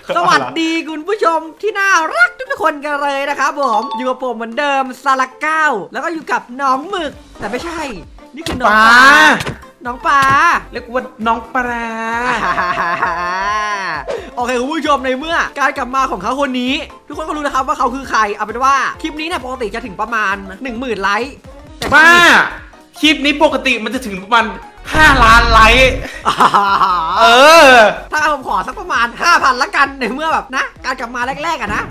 สวัสดีคุณผู้ชมที่น่ารักทุกคนกันเลยนะครับผมอยู่กับผมเหมือนเดิมซาลาเก้าแล้วก็อยู่กับน้องหมึกแต่ไม่ใช่นี่คือน้องปลาน้องปลาเรียกว่าน้องปลาโอเคคุณผู้ชมในเมื่อการกลับมาของเขาคนนี้ทุกคนก็รู้นะครับว่าเขาคือใครเอาเป็นว่าคลิปนี้เนี่ยปกติจะถึงประมาณ 10,000 ไลค์แต่บ้าคลิปนี้ปกติมันจะถึงประมาณ5 ล้านไลค์ถ้าผมขอสักประมาณ 5,000 ละกันในเมื่อแบบนะการกลับมาแรกๆอะนะ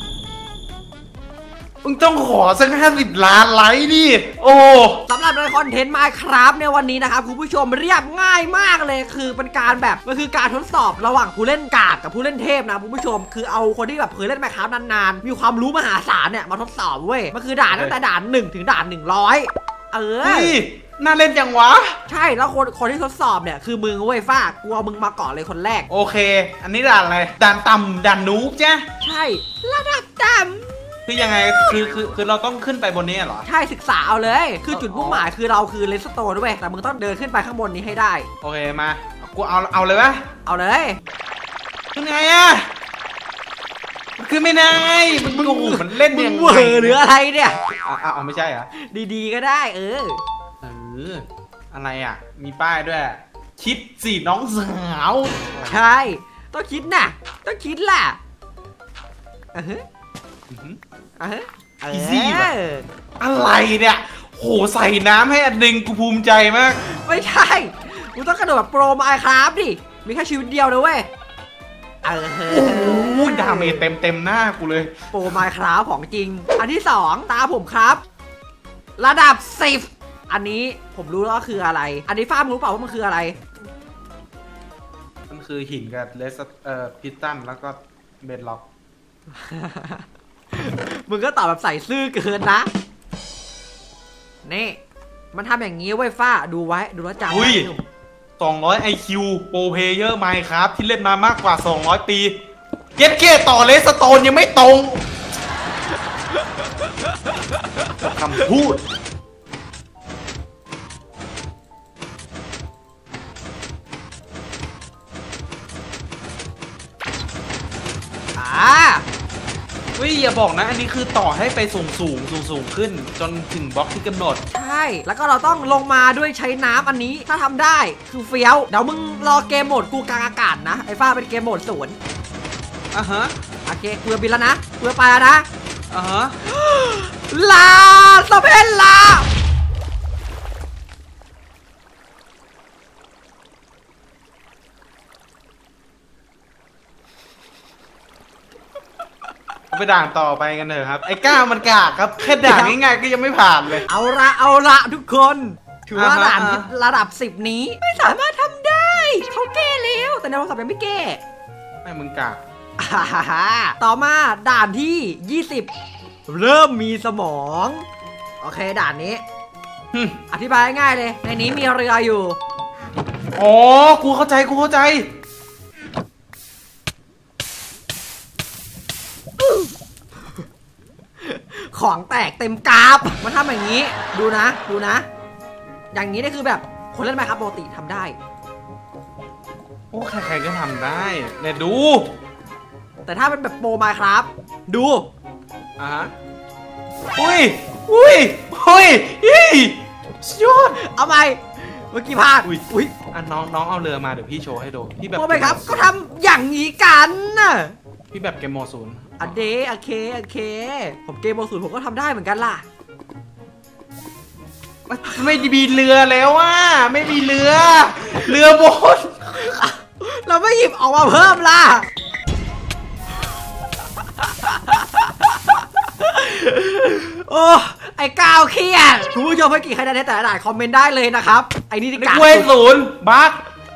มึงต้องขอสัก50 ล้านไลค์ดิโอ้สำหรับในคอนเทนต์ Minecraft ในวันนี้นะครับคุณผู้ชมเรียบง่ายมากเลยคือเป็นการแบบมันคือการทดสอบระหว่างผู้เล่นกากกับผู้เล่นเทพนะคุณผู้ชมคือเอาคนที่แบบเคยเล่น Minecraft นานๆมีความรู้มหาศาลเนี่ยมาทดสอบเว้ยมันคือด่านตั้งแต่ด่าน1ถึงด่าน100 น่าเล่นจังวะใช่แล้วคนที่ทดสอบเนี่ยคือมึงเว้ยฟ้ากลัวมึงมาก่อนเลยคนแรกโอเคอันนี้ด่านอะไรด่านต่ำด่านนู๊บจ้ะใช่ระดับต่ำคือยังไงคือเราต้องขึ้นไปบนนี้เหรอใช่ศึกษาเอาเลยคือจุดมุ่งหมายคือเราคือเลสโตนด้วยแต่มึงต้องเดินขึ้นไปข้างบนนี้ให้ได้โอเคมากูเอาเลยวะเอาเลยขึ้นไงอะคือไม่ได้มึงมันเล่นยังไงเวอร์หรืออะไรเนี่ยเอาไม่ใช่เหรอดีๆก็ได้อะไรอ่ะมีป้ายด้วยคิดสิน้องสาวใช่ต้องคิดน่ะต้องคิดล่ะอีซี่ป่ะอะไรเนี่ยโหใส่น้ำให้อันหนึ่งกูภูมิใจมากไม่ใช่กูต้องกระโดดแบบโปรไมน์คราฟดิมีแค่ชีวิตเดียวนะเว้ยโอ้ดาเมจเต็มหน้ากูเลยโปรไมน์คราฟของจริงอันที่2ตาผมครับระดับ10อันนี้ผมรู้แล้วว่าคืออะไรอันนี้ฟ้ารู้เปล่าว่ามันคืออะไรมันคือหินกับเลสพิสตันแล้วก็เบดล็อกมึงก็ตอบแบบใส่ซื่อเกินนะนี่มันทำอย่างนี้ไว้ฟ้าดูไว้ดูแลจำไว้ 200 IQ โปรเพเยอร์ไมค์ครับที่เล่นมามากกว่า200 ปีเก็ตเกต่อเลสโตนยังไม่ตรงคำพูดอย่าบอกนะอันนี้คือต่อให้ไปสูงขึ้นจนถึงบล็อกที่กำหนดใช่แล้วก็เราต้องลงมาด้วยใช้น้ำอันนี้ถ้าทำได้คือเฟี้ยวเดี๋ยวมึงรอเกมโหมดกูกลางอากาศนะไอ้ฟ้าเป็นเกมโหมดศูนย์โอเคกูจะบินแล้วนะกูจะไปแล้วนะลาสเปนลาไปด่านต่อไปกันเถอะครับไอ้ก้ามันกากครับแค่ด่านง่ายๆก็ยังไม่ผ่านเลยเอาละทุกคนถือว่าด่านระดับ10นี้ไม่สามารถทำได้เขาแก้แล้วแต่ในโทรศัพท์ยังไม่แก้ไม่มึงกากต่อมาด่านที่20เริ่มมีสมองโอเคด่านนี้อธิบายง่ายเลยในนี้มีเรืออยู่อ๋อกูเข้าใจของแตกเต็มกราฟมันทำอย่างนี้ดูนะอย่างนี้นี่คือแบบคนเล่นไมค์ครับปกติทำได้โอ้ใครๆก็ทำได้เนี่ยดูแต่ถ้าเป็นแบบโปรไมค์ครับดูอุ้ยยอดเอาไปเมื่อกี้พลาดอุ้ยน้องเอาเรือมาเดี๋ยวพี่โชว์ให้ดูพี่แบบโปรไมค์ครับก็ทำอย่างนี้กันน่ะพี่แบบเกมโหมดศูนย์โอเคผมเกมโหมดศูนย์ผมก็ทำได้เหมือนกันล่ะไม่มีเรือแล้วไม่มีเรือบนเราไม่หยิบออกมาเพิ่มล่ะโอ้ไอ้ก้าวเครียดคุณผู้ชมให้กี่คะแนนในแต่ละด่านคอมเมนต์ได้เลยนะครับไอ้นี่ที่การ 0บั๊ก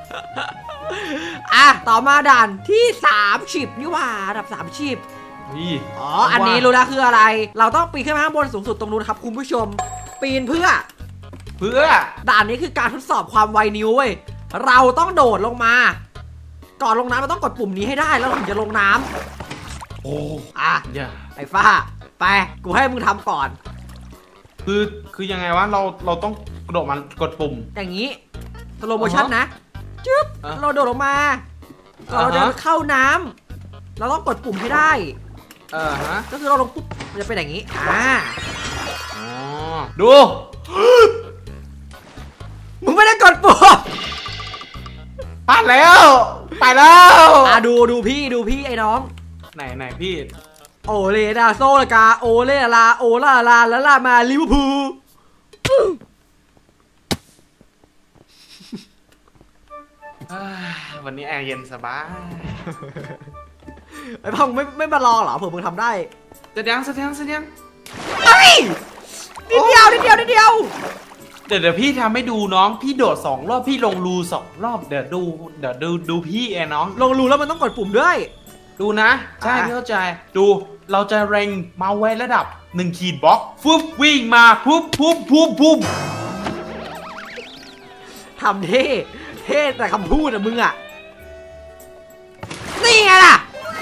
ต่อมาด่านที่30นี่ว่าระดับ30อันนี้รู้แล้วคืออะไรเราต้องปีนขึ้นมาข้างบนสูงสุดตรงนู้นครับคุณผู้ชมปีนเพื่อด่านนี้คือการทดสอบความไวนิ้วเว้ยเราต้องโดดลงมาก่อนลงน้ำเราต้องกดปุ่มนี้ให้ได้แล้วถึงจะลงน้ำไอ้ฟ้าไปกูให้มึงทำก่อนคือยังไงวะเราต้องกระโดดมันกดปุ่มอย่างนี้สโลโมชั่นนะจึ๊บเราโดดลงมาก่อนเราเดินเข้าน้เราต้องกดปุ่มให้ได้ฮะก็คือเราลงปุ๊บมันจะเป็นอย่างนี้อ๋อดูมึงไม่ได้กดปุ่มพลาดแล้วไปแล้วดูพี่ไอ้น้องไหนพี่โอเลนาโซลากาโอเลลาโอลาลาแล้วลามาลิเวอร์พูลวันนี้แอร์เย็นสบายไอ้พ่อไม่มารอเหรอเผื่อมึงทำได้เสร็จยังเฮ้ยนิดเดียวเดี๋ยวพี่ทำให้ดูน้องพี่โดด2 รอบพี่ลงรู2 รอบเดี๋ยวดูพี่น้องลงรูแล้วมันต้องกดปุ่มด้วยดูนะใช่พี่เข้าใจดูเราจะเร่งมาไว้ระดับ1 ขีดบล็อกฟึบวิ่งมาปุ๊บทำเท่แต่คำพูดอะมึงอะนี่ไงล่ะ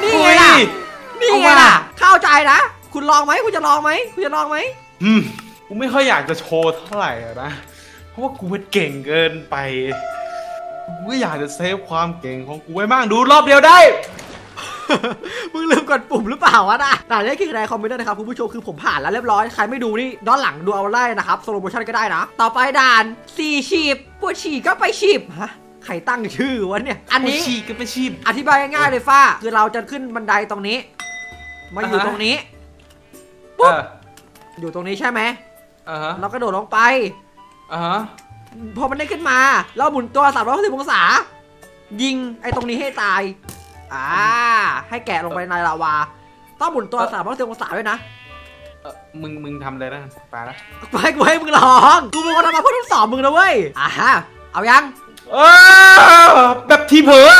เข้าใจนะคุณลองไหมคุณจะลองไหมกูไม่ค่อยอยากจะโชว์เท่าไหร่นะเพราะว่ากูเป็นเก่งเกินไปกูก็อยากจะเซฟความเก่งของกูไว้บ้างดูรอบเดียวได้มึงลืมกดปุ่มหรือเปล่าวะนะด่านนี้คือในคอมเมนต์นะครับคุณผู้ชมคือผมผ่านแล้วเรียบร้อยใครไม่ดูนี่ย้อนหลังดูเอาได้นะครับสโลโมชั่นก็ได้นะต่อไปด่าน4 ฉีบปวดฉี่ก็ไปฉีบฮะใครตั้งชื่อวะเนี่ยอันนี้ฉี่ก็ไปฉีบอธิบายง่ายๆเลยฟ้าคือเราจะขึ้นบันไดตรงนี้มาอยู่ตรงนี้ปุ๊บอยู่ตรงนี้ใช่ไหมเรากระโดดลงไปพอมันได้ขึ้นมาเราหมุนตัว360 องศายิงไอ้ตรงนี้ให้ตายให้แกะลงไปในลาวาต้องหมุนตัว360 องศาด้วยนะมึงทำอะไรนะไปแล้วไปกูให้มึงลองกูมึงก็ทำมาเพื่อทดสอบมึงนะเว้ยเอายังแบบทีเผลอ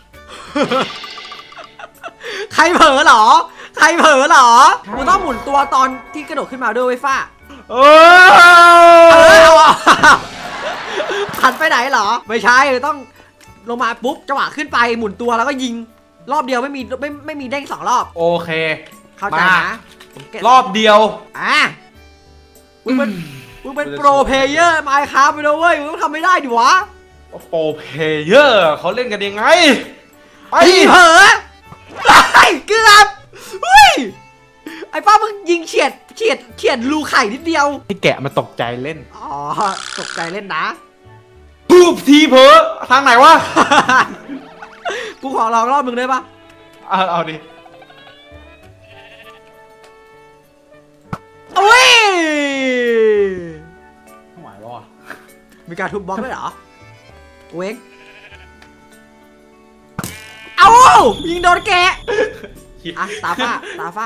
ใครเผลอหรอกูต้องหมุนตัวตอนที่กระโดดขึ้นมาด้วยเว้ยฟ้าหันไปไหนหรอไม่ใช่ต้องลงมาปุ๊บจังหวะขึ้นไปหมุนตัวแล้วก็ยิงรอบเดียวไม่มีเด้ง2 รอบโอเคเข้าใจนะรอบเดียวมึงเป็นโปรเพลเยอร์ไมค์ครับไปเลยเว้ยมึงต้องทำไม่ได้ดิวะโปรเพลเยอร์เขาเล่นกันยังไงไปเผลอเกือบไอ้ป้ามึงยิงเฉียดรูไข่นิดเดียวให้แกะมาตกใจเล่นตกใจเล่นนะปุ๊บทีเผลอทางไหนวะกูขอลองรอบมึงได้ปะเอาดิไม่ไหววะมีการทุบบล็อกด้วยเหรอเว้งยิงโดนแกะตาฟ้า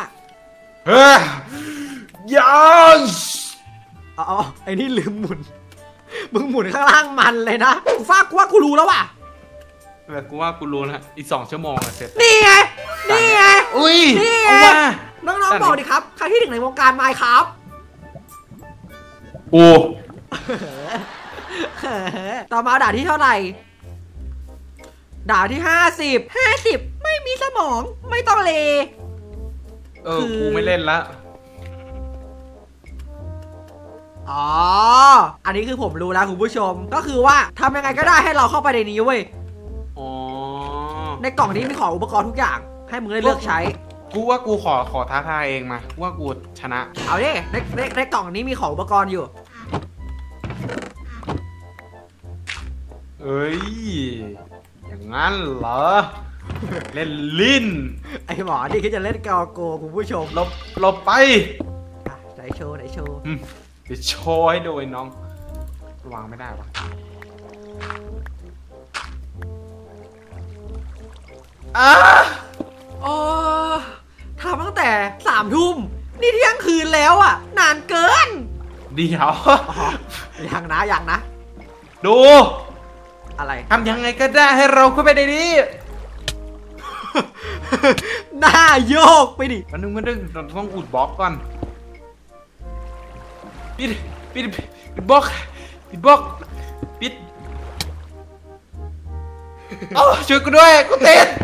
ยังไอ้นี่ลืมหมุนมึงหมุนข้างล่างมันเลยนะกูว่ากูรู้แล้วว่ะกูว่ากูรู้แล้วอีก2 ชั่วโมงเสร็จนี่ไงอุ้ยนี่ไงน้องๆบอกดิครับใครที่1ในวงการไมค์ครับต่อมาด่านที่เท่าไหร่ด่านที่50ไม่มีสมองไม่ต้องเลกูไม่เล่นละอันนี้คือผมรู้แล้วคุณผู้ชมก็คือว่าทำยังไงก็ได้ให้เราเข้าไปในนี้เว้ยในกล่องนี้มีของอุปกรณ์ทุกอย่างให้มึงได้เลือกใช้กูว่ากูขอท้าทายเองมาว่ากูชนะเอาดิในกล่องนี้มีของอุปกรณ์อยู่อย่างนั้นเหรอเล่นลิ้นไอหมอนี่คือจะเล่นกอโกคุณผู้ชมลบไปไหนโชว์จะโชว์ให้ดูไอ้น้องวางไม่ได้วะทำตั้งแต่3 ทุ่มนี่เที่ยงคืนแล้วอ่ะนานเกินเดี๋ยวยังนะดูอะไรทำยังไงก็ได้ให้เราเข้าไปในนี้หน้าโยกไปดิมันนึงเราต้องอุดบล็อกก่อนปิดบล็อกปิดช่วยกูด้วยกูติด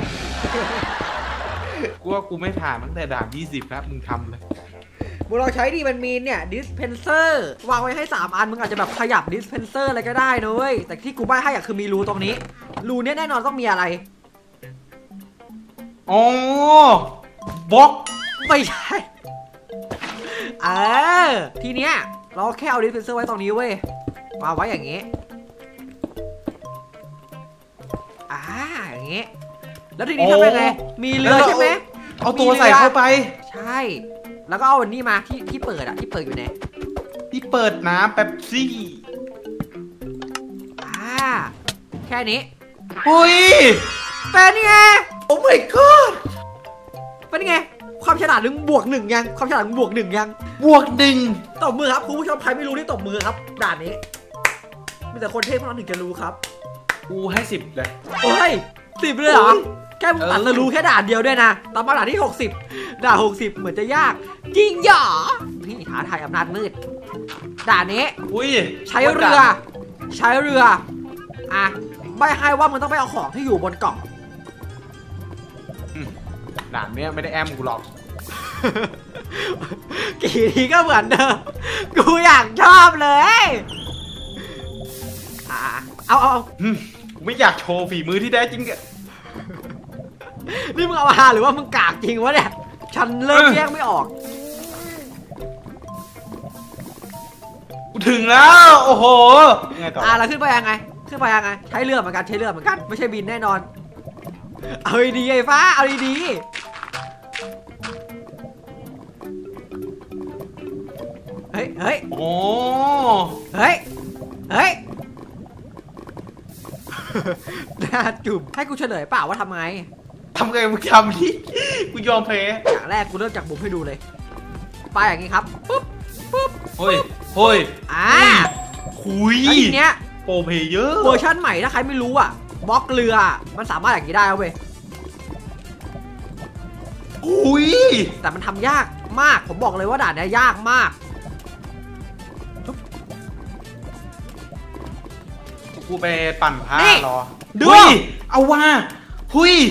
กูว่ากูไม่ผ่านตั้งแต่ด่าน20แล้วมึงทำเลยมึงลองใช้ดิมันมีเนี่ยดิสเพนเซอร์วางไว้ให้3 อันมึงอาจจะแบบขยับดิสเพนเซอร์อะไรก็ได้นะเว้ยแต่ที่กูใบ้ให้คือมีรูตรงนี้รูเนี้ยแน่นอนต้องมีอะไรอ๋อบล็อกไม่ใช่ทีเนี้ยเราแค่เอาดิสเพนเซอร์ไว้ตรงนี้เว้ยมาไว้อย่างงี้อย่างงี้แล้วทีนี้ทำยังไงมีเรือใช่ไหมเอาตัวใส่เข้าไปใช่แล้วก็เอาอันนี้มาที่เปิดที่เปิดอยู่ไหนที่เปิดน้ำเป๊ปซี่แค่นี้อุ้ยเป็นไงโอ้ my god เป็นไงความฉลาดบวก 1ยังความฉลาดบวก 1ยังบวก 1 ตบมือครับคุณผู้ชมใครไม่รู้นี่ตบมือครับด่านนี้มีแต่คนเทพเท่านั้นถึงจะรู้ครับกูให้10เลยเฮ้ย10เลยเหรอแค่ตัดรู้แค่ด่านเดียวด้วยนะต่อมาด่านที่60ด่าน60เหมือนจะยากจริงหรอนี่ท้าทายอำนาจมืดด่านนี้ใช้เรือไม่ให้ว่ามันต้องไปเอาของที่อยู่บนเกาะด่านนี้ไม่ได้แอมกูหรอกกี่ทีก็เหมือนเดิมกูอยากชอบเลยเอากูไม่อยากโชว์ฝีมือที่แท้จริงอะนี่มึงเอามาหรือว่ามึงกากจริงวะเนี่ยฉันเริ่มแยกไม่ออกกูถึงแล้วโอ้โหไงต่อแล้วขึ้นไปยังไงใช้เรือเหมือนกันไม่ใช่บินแน่นอนเอาดีไอ้ฟ้าเอาดีเฮ้ยโอ้เฮ้ยน่าจุ่มให้กูเฉลยเปล่าว่าทำไงมึงทำที่กูยอมแพ้อย่างแรกกูเริ่มจากบุ๋มให้ดูเลยไปอย่างนี้ครับปุ๊บเฮ้ยคุยเนี้ยโปรเพเยอร์เวอร์ชันใหม่ถ้าใครไม่รู้บล็อกเรือมันสามารถอย่างนี้ได้เว้ยแต่มันทำยากมากผมบอกเลยว่าด่านนี้ยากมากกูไปปั่นผ้ารอดูเอาว่าหุย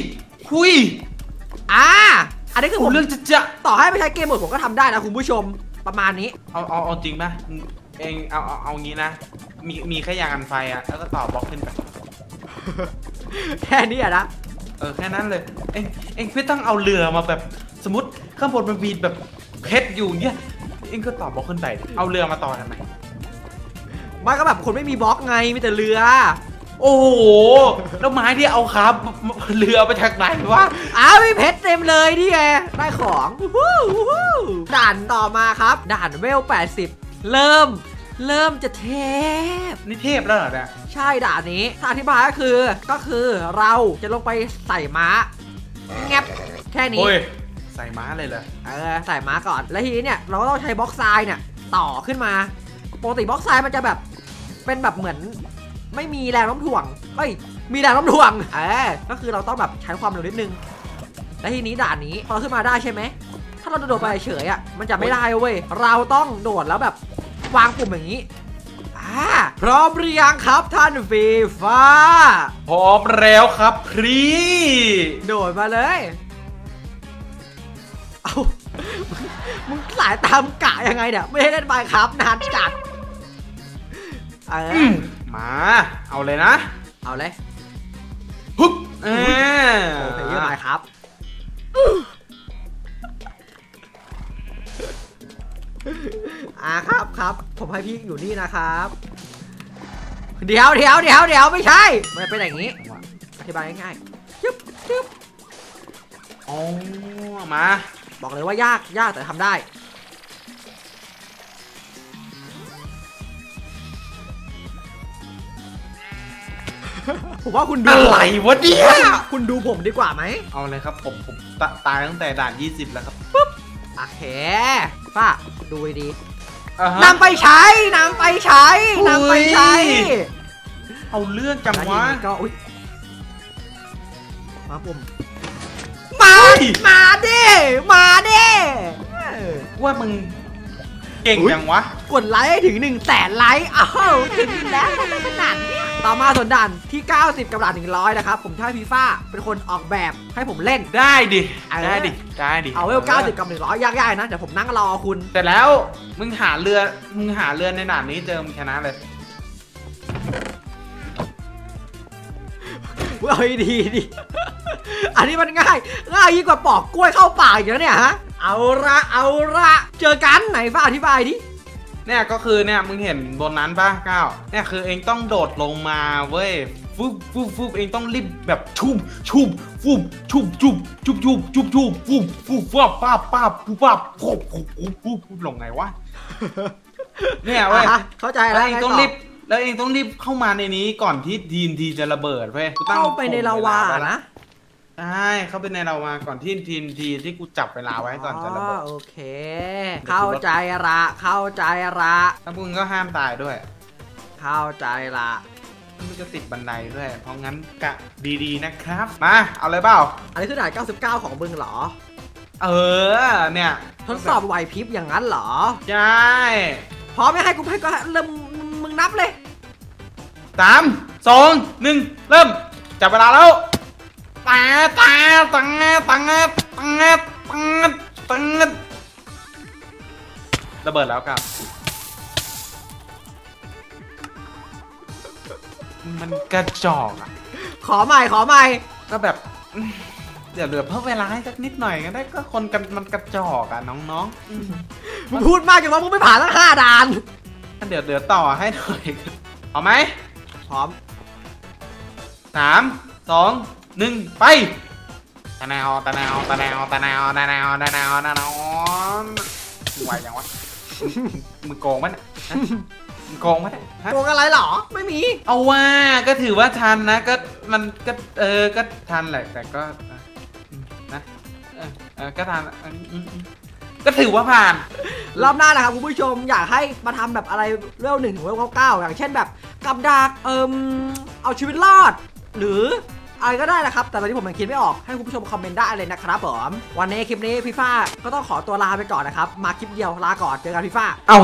อันนี้คือผมเรื่องจะต่อให้ไม่ใช้เกมหมดผมก็ทำได้นะคุณผู้ชมประมาณนี้เอาจริงไหมเองเอางี้นะมีแค่ยางกันไฟแล้วก็ต่อบล็อกขึ้นไปแค่นี้นะแค่นั้นเลยเองไม่ต้องเอาเรือมาแบบสมมติข้างบนมันมีแบบเพชรอยู่เงี้ยเองก็ต่อบล็อกขึ้นไปเอาเรือมาต่อทำไมไม่ก็แบบคนไม่มีบล็อกไงมีแต่เรือโอ้โหแล้วไม้ที่เอาครับเรือไปจากไหนวะมีเพชรเต็มเลยนี่ไงได้ของด่านต่อมาครับด่านเวล80เริ่มจะเทพนี่เทพแล้วเหรอเนี่ยใช่ด่านนี้ถ้าอธิบายก็คือเราจะลงไปใส่ม้าแงบแค่นี้ใส่ม้าเลยเหรอใส่ม้าก่อนแล้วทีนี้เนี่ยเราก็ต้องใช้บล็อกทรายเนี่ยต่อขึ้นมาปกติบล็อกทรายมันจะแบบเป็นแบบเหมือนไม่มีแรงโน้มถ่วงมีแรงโน้มถ่วงก็คือเราต้องแบบใช้ความเร็วนิดนึงและทีนี้ด่านนี้พอขึ้นมาได้ใช่ไหมถ้าเราโดดไปเฉยมันจะไม่ได้เว้ยเราต้องโดดแล้วแบบวางปุ่มอย่างนี้พร้อมหรือยังครับท่านฟีฟ้าพร้อมแล้วครับพรีโดดมาเลยมึงสายตามกะยังไงเนี่ยไม่ได้เล่นไมค์ครับนานจัดมาเอาเลยนะเอาเลยฮึบโอ้เพลย์ไมค์ครับครับผมให้พี่อยู่นี่นะครับเดี๋ยวไม่ใช่มันเป็นอย่างนี้อธิบายง่ายๆจึ๊บมาบอกเลยว่ายากแต่ทำได้ผมว่าคุณดูอะไรวะเนี่ยคุณดูผมดีกว่าไหมเอาเลยครับผมตายตั้งแต่ด่าน20แล้วครับปุ๊บโอเคป้าดูดีนำไปใช้เอาเรื่องจังวะก็มาปุ่มมาดิว่ามึงเก่งจังวะกดไลค์ให้ถึง100,000 ไลค์ถึงแล้วทำไมขนาดนี้ต่อมาส่วนด่านที่90กับด่าน100นะครับผมใช้ฟีฟ่าเป็นคนออกแบบให้ผมเล่นได้ดิเอาเวล90กับ100ยากๆนะเดี๋ยวผมนั่งรอคุณแต่แล้วมึงหาเรือในด่านนี้เจอมึงชนะเลยเอาดีอันนี้มันง่ายยิ่งกว่าปอกกล้วยเข้าปากอย่างนี้เนี่ยฮะเอาละเจอกันไหนฟ้าอธิบายดิเนี่ยก็คือเนี่ยมึงเห็นบนนั้นป่ะก้าวเนี่ยคือเองต้องโดดลงมาเว้ยฟุบเองต้องรีบแบบชุบลงไงวะเนี่ยเว้ยเข้าใจแล้วเองต้องรีบแล้วเองต้องรีบเข้ามาในนี้ก่อนที่ทีจะระเบิดเว้ยเข้าไปในลาวานะใช่เข้าไปในลาวาก่อนที่ที่กูจับเวลาไว้ก่อนจะระเบิดโอเคเข้าใจละถ้ามึงก็ห้ามตายด้วยเข้าใจละมันจะติดบันไดด้วยเพราะงั้นกะดีๆนะครับมาเอาเลยเปล่าอันนี้คือด่าน99ของมึงเหรอเนี่ยทดสอบไหวพริบอย่างนั้นเหรอใช่พร้อมไม่ให้กูก็เริ่มมึงนับเลย 3 2 1เริ่มจับเวลาแล้วระเบิดแล้วครับมันกระจอกอ่ะขอใหม่ก็แบบเดี๋ยวเหลือเพิ่มเวลาให้สักนิดหน่อยก็ได้ก็คนกันมันกระจอกอ่ะน้องๆมึงพูดมากจังวะมึงไม่ผ่านตั้ง5 ด่านเดี๋ยวต่อให้หน่อยเอาไหมพร้อม 3 2 1ไปตะแนวไหวยังวะมึงโกงมั้ยมึงโกงมั้ยโกงอะไรหรอไม่มีเอาว่าก็ถือว่าทันนะก็มันก็ก็ทันแหละแต่ก็นะก็ทันก็ถือว่าผ่านรอบหน้านะครับคุณผู้ชมอยากให้มาทำแบบอะไรเรื่อง1 ถึงเรื่อง 9อย่างเช่นแบบกับดักเอาชีวิตรอดหรืออะไรก็ได้นะครับแต่ตอนนี้ผมยังคิดไม่ออกให้คุณผู้ชมคอมเมนต์ได้เลยนะครับผมวันนี้คลิปนี้พี่ฟ้าก็ต้องขอตัวลาไปก่อนนะครับมาคลิปเดียวลาก่อนเจอกันพี่ฟ้า